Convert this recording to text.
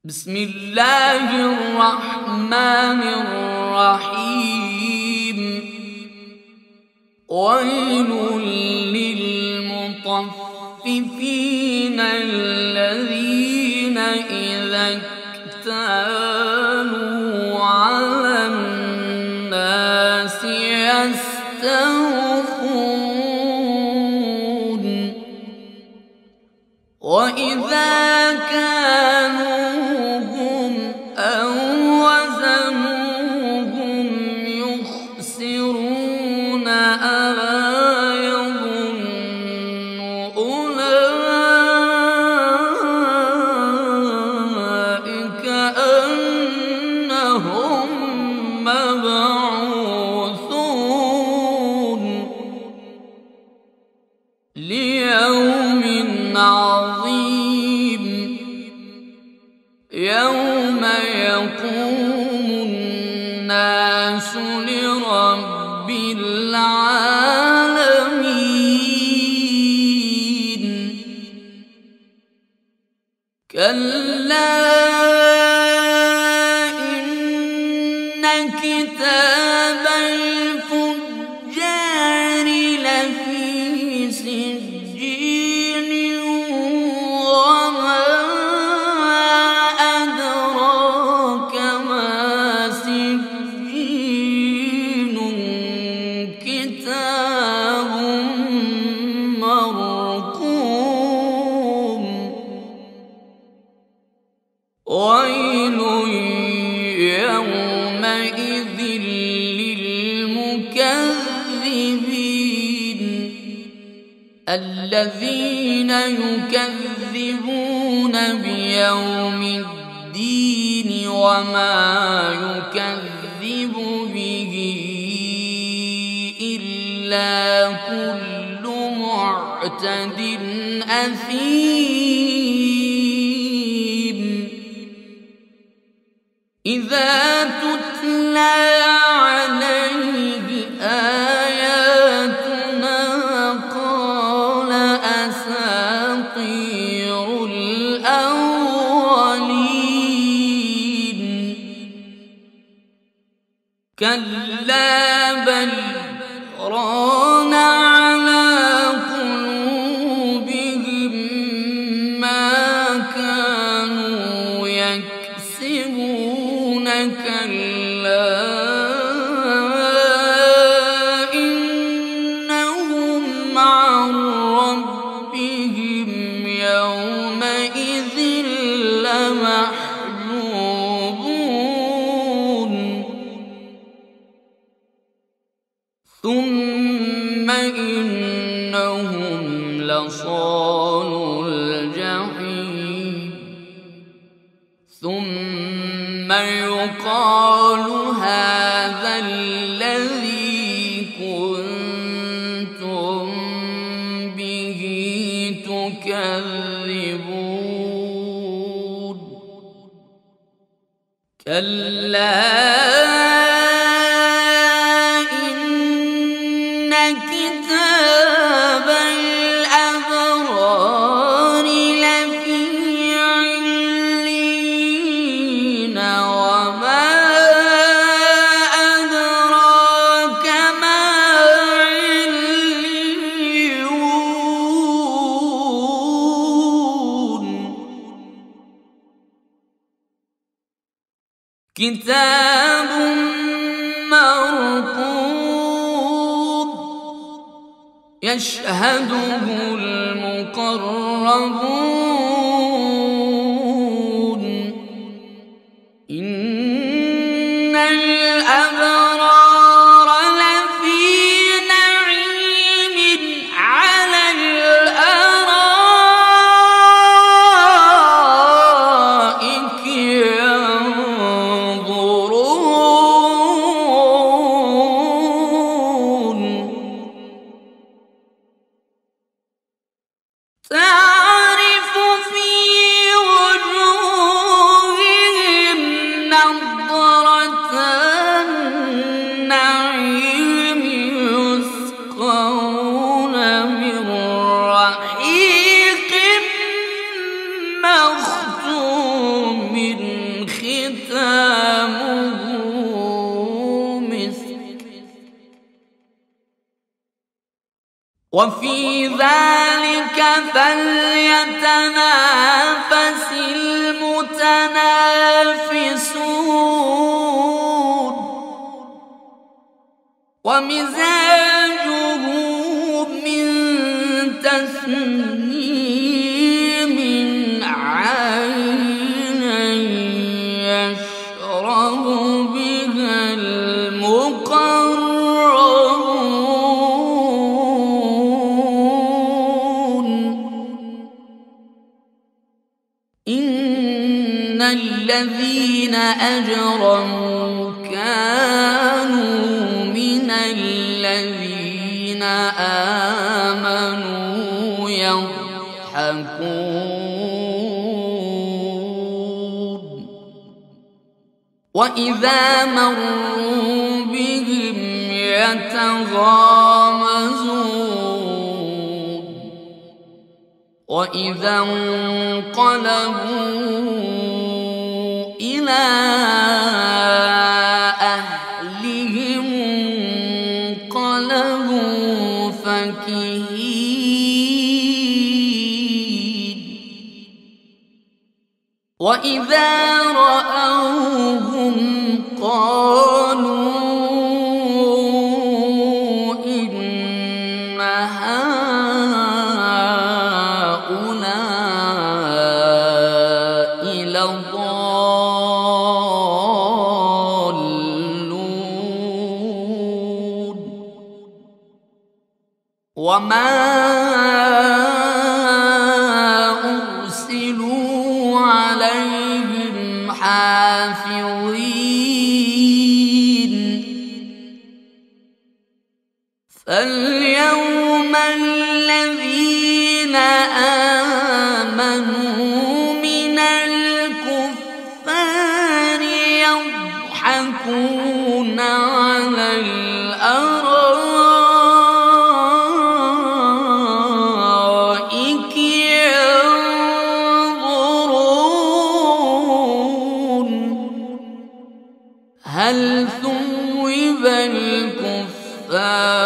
بسم الله الرحمن الرحيم. ويل للمطففين الذين إذا اكتالوا على الناس يستوفون وإذا كانوهم أو وزنوهم يخسرون ألا يظن أولئك أنهم مبعوثون ليوم عظيم يوم يقوم الناس لرب العالمين. كلا إن كتاب الفجار لفي سجين وما أدراك ما سجين كتاب مرقوم. ويل يومئذ للمكذبين الذين يكذبون بيوم الدين وما يكذب به إلا كل معتد أثيم. إذا تتلى عليه آياتنا قال أساطير الأولين. كلا بل ران على قلوبهم ما كانوا يكسبون. كلا إنهم عن ربهم يومئذ لمحجوبون. ثم إنهم لصالوا الجحيم. ثم يقال هذا الذي كنتم به تكذبون. كلا إن كتاب الأبرار لفي عليين وما أدراك ما عليون. كتاب مرقوم يشهده المقربون. إن الأبرار لفي نعيم على الأرائك ينظرون. تعرف وفي ذلك فليتنافس المتنافسون ومزاجه من تسنيم عينا يشرب بها المقربون إن الذين أجرموا كانوا من الذين آمنوا يضحكون وإذا مروا بهم يتغامزون وإذا انقلبوا إلى أهلهم انقلبوا فكهين وإذا رأوهم قالوا إن هؤلاء لضالون وما أرسلوا عليهم حافظين فاليوم الذين آمنوا من الكفار يضحكون على الأرائك ينظرون هل ثوب الكفار